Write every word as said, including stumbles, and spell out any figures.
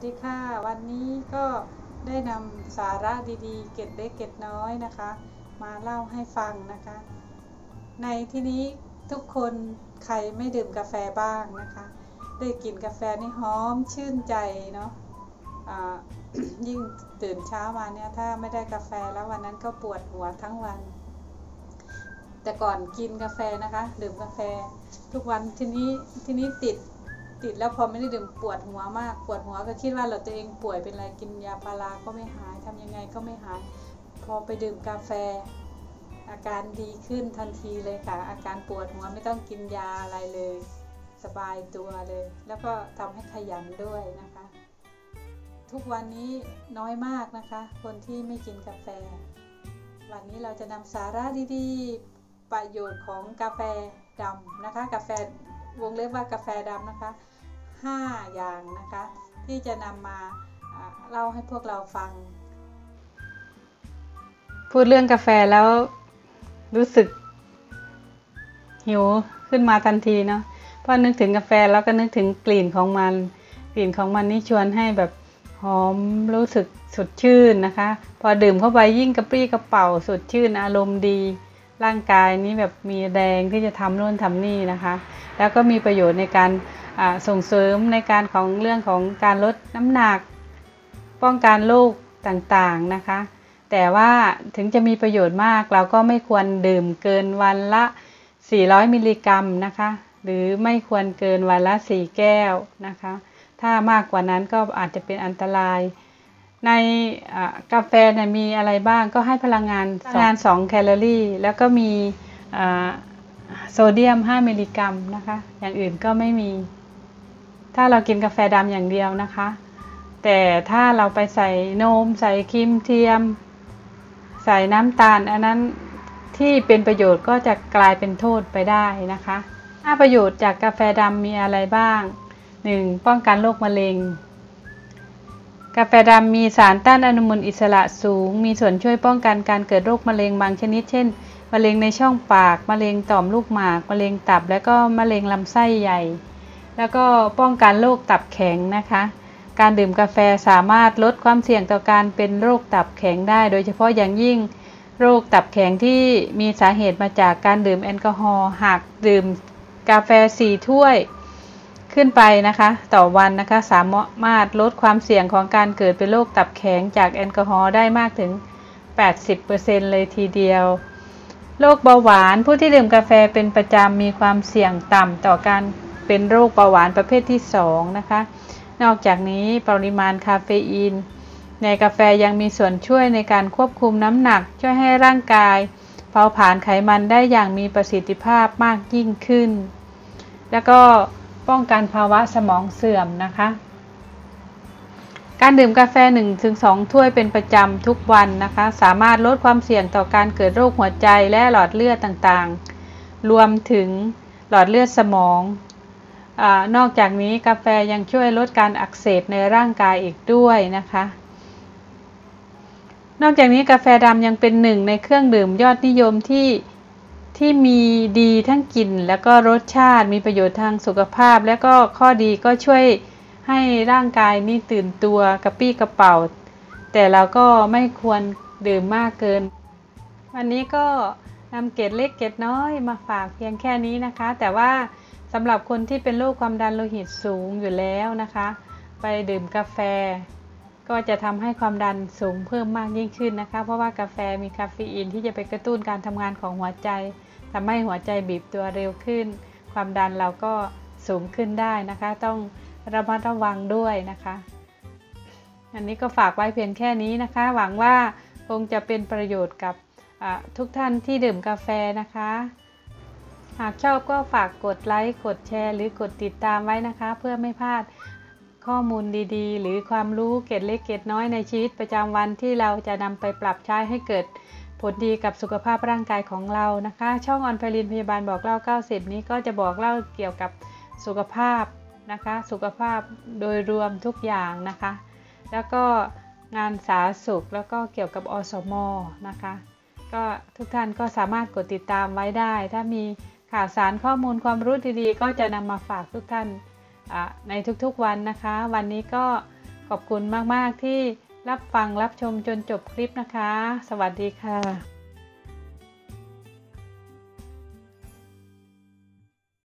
ดีค่ะวันนี้ก็ได้นำสาระดีๆเกร็ดเล็กเกร็ดน้อยนะคะมาเล่าให้ฟังนะคะในที่นี้ทุกคนใครไม่ดื่มกาแฟบ้างนะคะได้กลิ่นกาแฟนี่หอมชื่นใจเนาะ ยิ่งตื่นเช้ามาเนี่ยถ้าไม่ได้กาแฟแล้ววันนั้นก็ปวดหัวทั้งวันแต่ก่อนกินกาแฟนะคะดื่มกาแฟทุกวันทีนี้ทีนี้ติดติดแล้วพอไม่ได้ดื่มปวดหัวมากปวดหัวก็คิดว่าเราตัวเองป่วยเป็นอะไรกินยาพาราก็ไม่หายทำยังไงก็ไม่หายพอไปดื่มกาแฟอาการดีขึ้นทันทีเลยค่ะอาการปวดหัวไม่ต้องกินยาอะไรเลยสบายตัวเลยแล้วก็ทำให้ขยันด้วยนะคะทุกวันนี้น้อยมากนะคะคนที่ไม่กินกาแฟวันนี้เราจะนำสาระดีๆประโยชน์ของกาแฟดำนะคะกาแฟวงเล็บว่ากาแฟดำนะคะห้าอย่างนะคะที่จะนำมาเล่าให้พวกเราฟังพูดเรื่องกาแฟแล้วรู้สึกหิวขึ้นมาทันทีเนาะพอนึกถึงกาแฟแล้วก็นึกถึงกลิ่นของมันกลิ่นของมันนี่ชวนให้แบบหอมรู้สึกสดชื่นนะคะพอดื่มเข้าไปยิ่งกระปรี้กระเป๋าสดชื่นอารมณ์ดีร่างกายนี้แบบมีแรงที่จะทำโน่นทำนี่นะคะแล้วก็มีประโยชน์ในการส่งเสริมในการของเรื่องของการลดน้ำหนักป้องกันโรคต่างๆนะคะแต่ว่าถึงจะมีประโยชน์มากเราก็ไม่ควรดื่มเกินวันละสี่ร้อยมิลลิกรัมนะคะหรือไม่ควรเกินวันละสี่แก้วนะคะถ้ามากกว่านั้นก็อาจจะเป็นอันตรายในกาแฟเนี่ยมีอะไรบ้างก็ให้พลังงานพลังงานสองแคลอรี่แล้วก็มีโซเดียมห้ามิลลิกรัมนะคะอย่างอื่นก็ไม่มีถ้าเรากินกาแฟดำอย่างเดียวนะคะแต่ถ้าเราไปใส่นมใส่ครีมเทียมใส่น้ำตาลอันนั้นที่เป็นประโยชน์ก็จะกลายเป็นโทษไปได้นะคะถ้าประโยชน์จากกาแฟดำมีอะไรบ้างหนึ่งป้องกันโรคมะเร็งกาแฟดำมีสารต้านอนุมูลอิสระสูงมีส่วนช่วยป้องกันการเกิดโรคมะเร็งบางชนิดเช่นมะเร็งในช่องปากมะเร็งต่อมลูกหมากมะเร็งตับและก็มะเร็งลำไส้ใหญ่แล้วก็ป้องกันโรคตับแข็งนะคะการดื่มกาแฟสามารถลดความเสี่ยงต่อการเป็นโรคตับแข็งได้โดยเฉพาะอย่างยิ่งโรคตับแข็งที่มีสาเหตุมาจากการดื่มแอลกอฮอล์หากดื่มกาแฟสี่ถ้วยขึ้นไปนะคะต่อวันนะคะสามารถลดความเสี่ยงของการเกิดเป็นโรคตับแข็งจากแอลกอฮอล์ได้มากถึง แปดสิบเปอร์เซ็นต์ เลยทีเดียวโรคเบาหวานผู้ที่ดื่มกาแฟเป็นประจำมีความเสี่ยงต่ำต่อการเป็นโรคเบาหวานประเภทที่สองนะคะนอกจากนี้ปริมาณคาเฟอีนในกาแฟยังมีส่วนช่วยในการควบคุมน้ำหนักช่วยให้ร่างกายเผาผลาญไขมันได้อย่างมีประสิทธิภาพมากยิ่งขึ้นแล้วก็ป้องกันภาวะสมองเสื่อมนะคะการดื่มกาแฟ หนึ่งถึงสอง ถ้วยเป็นประจำทุกวันนะคะสามารถลดความเสี่ยงต่อการเกิดโรคหัวใจและหลอดเลือดต่างๆรวมถึงหลอดเลือดสมองอ่านอกจากนี้กาแฟยังช่วยลดการอักเสบในร่างกายอีกด้วยนะคะนอกจากนี้กาแฟดำยังเป็นหนึ่งในเครื่องดื่มยอดนิยมที่ที่มีดีทั้งกลิ่นแล้วก็รสชาติมีประโยชน์ทางสุขภาพและก็ข้อดีก็ช่วยให้ร่างกายนี่ตื่นตัวกระปรี้กระเป๋าแต่เราก็ไม่ควรดื่มมากเกินวันนี้ก็นำเกร็ดเล็กเกร็ดน้อยมาฝากเพียงแค่นี้นะคะแต่ว่าสำหรับคนที่เป็นโรคความดันโลหิตสูงอยู่แล้วนะคะไปดื่มกาแฟก็จะทำให้ความดันสูงเพิ่มมากยิ่งขึ้นนะคะเพราะว่ากาแฟมีคาเฟอีนที่จะไปกระตุ้นการทำงานของหัวใจทำให้หัวใจบีบตัวเร็วขึ้นความดันเราก็สูงขึ้นได้นะคะต้องระมัดระวังด้วยนะคะอันนี้ก็ฝากไว้เพียงแค่นี้นะคะหวังว่าคงจะเป็นประโยชน์กับทุกท่านที่ดื่มกาแฟนะคะหากชอบก็ฝากกดไลค์กดแชร์หรือกดติดตามไว้นะคะเพื่อไม่พลาดข้อมูลดีๆหรือความรู้เกร็ดเล็กเกร็ดน้อยในชีวิตประจำวันที่เราจะนำไปปรับใช้ให้เกิดผลดีกับสุขภาพร่างกายของเรานะคะช่องออนไพลินพยาบาลบอกเล่าเก้าสิบนี้ก็จะบอกเล่าเกี่ยวกับสุขภาพนะคะสุขภาพโดยรวมทุกอย่างนะคะแล้วก็งานสาธารณสุขแล้วก็เกี่ยวกับอสม.นะคะก็ทุกท่านก็สามารถกดติดตามไว้ได้ถ้ามีข่าวสารข้อมูลความรู้ดีๆก็จะนำมาฝากทุกท่านในทุกๆวันนะคะวันนี้ก็ขอบคุณมากๆที่รับฟังรับชมจนจบคลิปนะคะสวัสดีค่ะ